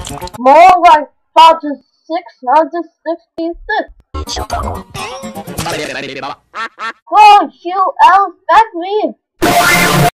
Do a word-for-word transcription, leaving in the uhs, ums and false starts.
More like FAGGOT six sixty-six. Oh, you out back me.